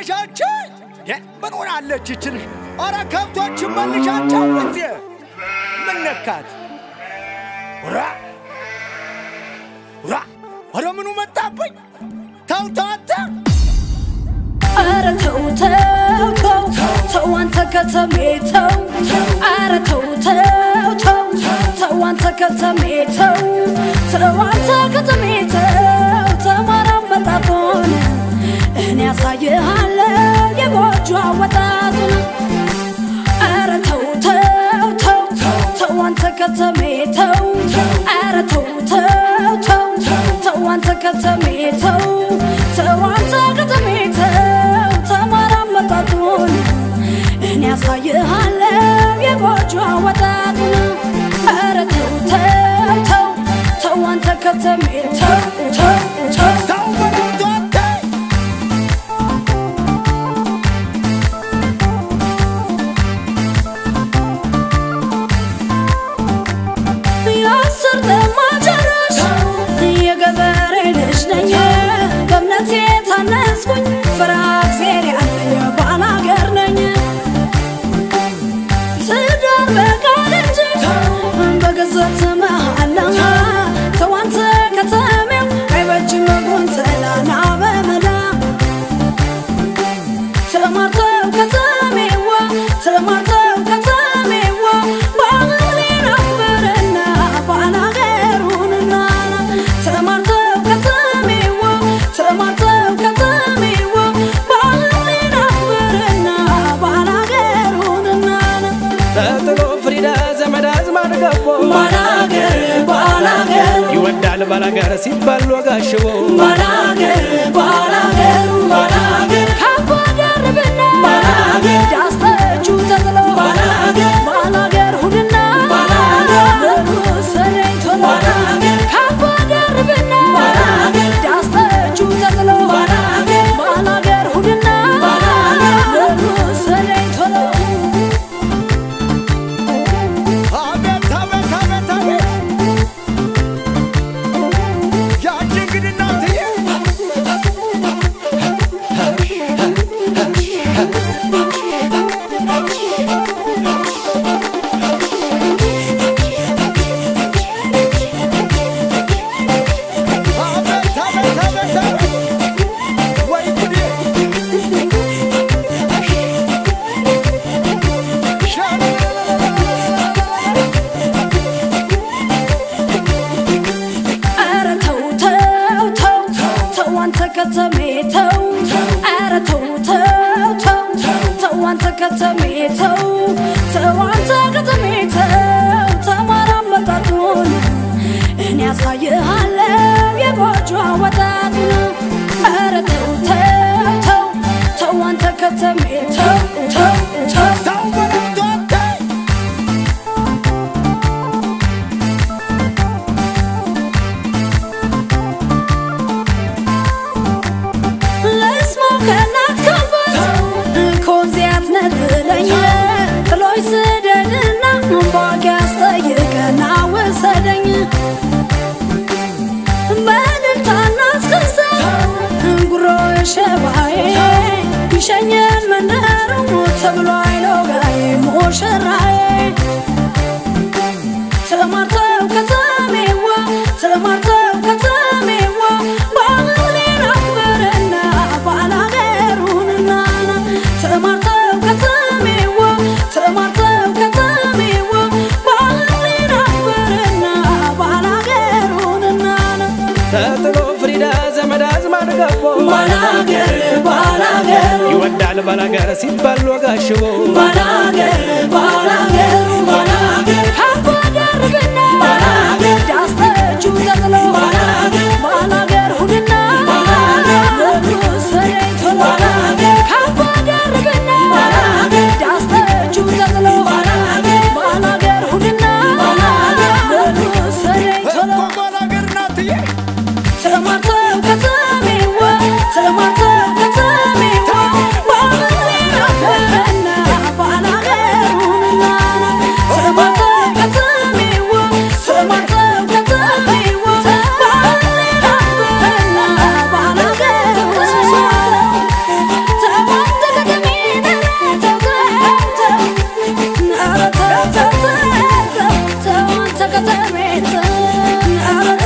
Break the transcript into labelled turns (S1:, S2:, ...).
S1: መላሻችን ምን ሆናለች እቺን አራ ከብቶች መልሻቸው እንዴ ምን ነካት ራ አረ ምኑ መጣብኝ ተው
S2: አረ ተው አንተ ከተሜተው አረ ተው አንተ ከተሜተው አንተ ከተሜተው ተማራም መጣቶን እኔ ያሳየሃለሁ የጎጆ አወጣጡን አረ ተው አንተ ከተሜተው አረ ተው አንተ ከተሜተው አንተ ከተሜተው ተማራም መጣቶን እኔ ያሳየሃለሁ የጎጆ አወጣጡን አረ ተው አንተ ከተሜተው
S3: ባላገር ሲባል ወጋሽቦ
S2: ባላገር ካባደርብና ዳስተቹ ተጥሎ ባላገር ሁድና ሰለይቶላ ካባደርብና ዳስተቹ ተጥሎ ባላገር ሁድና ሰለይቶላ شنين من نار وتبلو عينو غاي موشراي تمرتو كتاميوا باغلين أكبرنا بالا غيروننا تمرتو كتاميوا باغلين أكبرنا بالا غيروننا
S3: تتلو فريدا زمد أزمان قبو
S2: بالاغر
S3: يودع البلاغر سيبال وغاشبو
S2: بالاغر كابو دربنا داستجو تغلو بالاغر هدنا سريتو كابو دربنا داستجو تغلو بالاغر هدنا سريتو
S1: بالاغر ناتي
S2: تمرتو كتاميوا باغلين أكبرنا بالا غيروننا تمرتو كتاميوا باغلين أكبرنا بالا غيروننا ቤት አረ